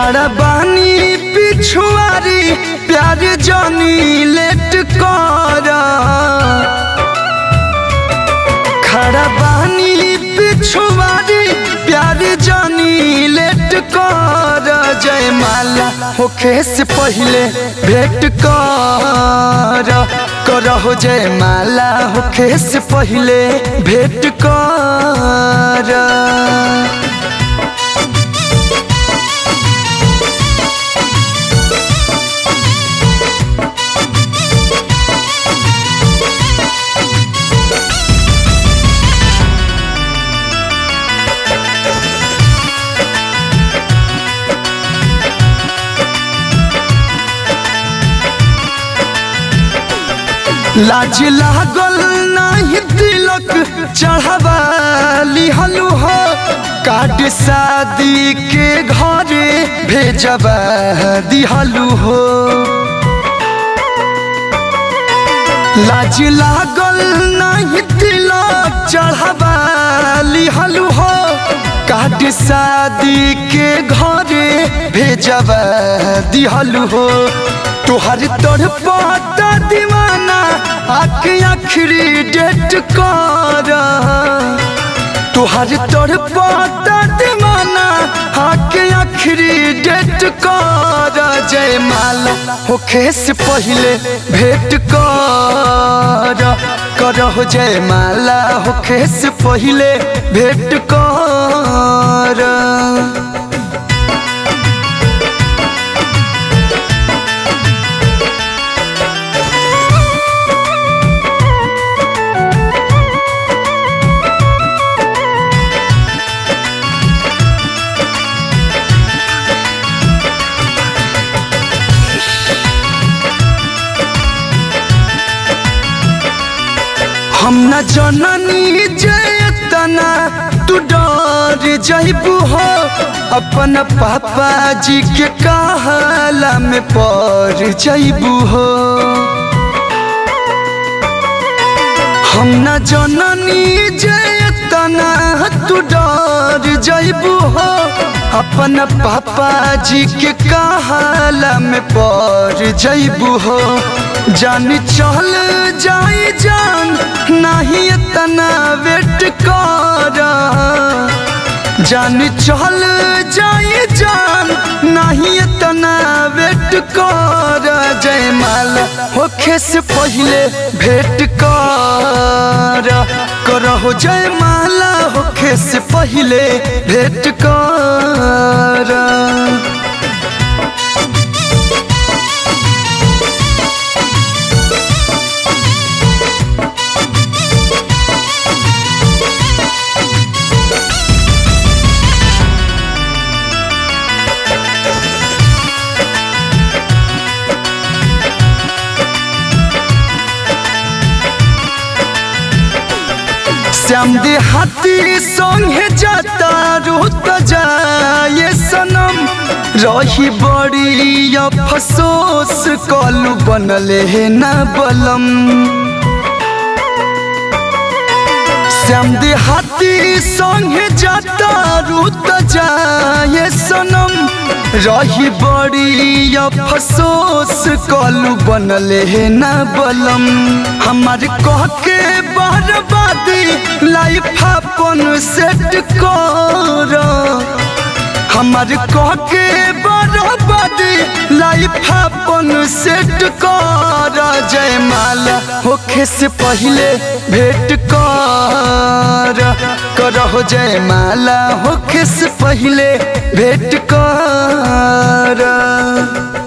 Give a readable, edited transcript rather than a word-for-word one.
खड़ा बानी पिछुआरी प्यार जानी लेट कर खड़ा बानी पिछुआरी प्यार जानी लेट कर जयमाला होखे से पहले भेंट करहो जयमाला होखे से पहले भेंट कर। लाज लागल नहीं तिलक चढ़ावा लिहलु हो काट शादी के घरे भेजवा दिहलु हो। लाज लागल नहीं तिलक चढ़ावा लिहलु हो काट शादी के घरे भेजवा दिहलु हो। तुहर तोर पाता दीवाना आके आखिरी डेट कर तुहर तोर पाता दीवाना आके आखिरी डेट कर जयमाला होखे से पहले भेंट करहो जयमाला होखे से पहले भेंट कर। हम न जननी जयतना तू डर जइबू हो अपन पापा जी के कहला में पड़ जइबू हो। हम न जननी जयतना तू डर जइबू हो अपन पापा जी के कहला में पड़ जइबू हो। जान चल जाई जान नहीं इतना वेट कर जान चल जाई जान नहीं इतना वेट कर जयमाला होखे से पहले भेंट करहो जयमाला होखे से पहले भेंट कर। श्याम देहाती संगे जाता रुत जाए सनम रही बड़ी अफसोस कलू बनले है न बलम। श्याम देहाती संगे जाता रुत जाए सनम रही बड़ी अफसोस कलू बनले है न बलम। हमारे कह के बर्बादी लाइफ अपन सेट कर हमारे कह के बर्बादी लाइफ अपन सेट कर जयमाला होखे से पहले भेंट करहो जयमाला होखे से पहले भेंट कर।